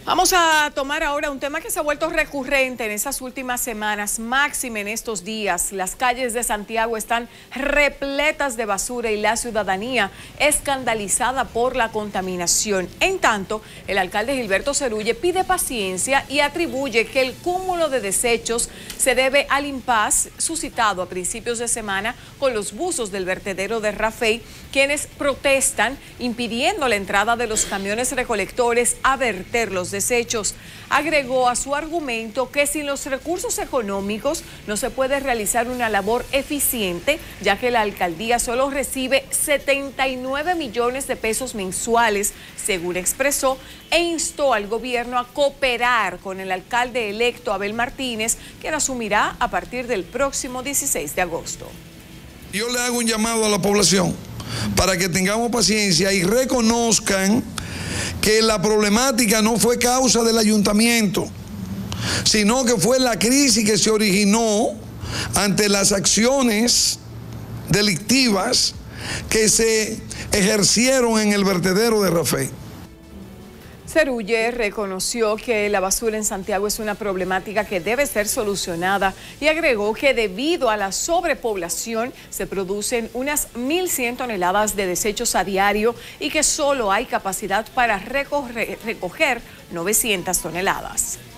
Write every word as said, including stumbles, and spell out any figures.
Vamos a tomar ahora un tema que se ha vuelto recurrente en esas últimas semanas, máxime en estos días. Las calles de Santiago están repletas de basura y la ciudadanía escandalizada por la contaminación. En tanto, el alcalde Gilberto Cerulle pide paciencia y atribuye que el cúmulo de desechos se debe al impasse suscitado a principios de semana con los buzos del vertedero de Rafey, quienes protestan impidiendo la entrada de los camiones recolectores a verter los desechos. Agregó a su argumento que sin los recursos económicos no se puede realizar una labor eficiente, ya que la alcaldía solo recibe setenta y nueve millones de pesos mensuales, según expresó, e instó al gobierno a cooperar con el alcalde electo Abel Martínez, quien asumirá a partir del próximo dieciséis de agosto. Yo le hago un llamado a la población para que tengamos paciencia y reconozcan que la problemática no fue causa del ayuntamiento, sino que fue la crisis que se originó ante las acciones delictivas que se ejercieron en el vertedero de Rafey. Cerulle reconoció que la basura en Santiago es una problemática que debe ser solucionada y agregó que debido a la sobrepoblación se producen unas mil cien toneladas de desechos a diario y que solo hay capacidad para recoger, recoger novecientas toneladas.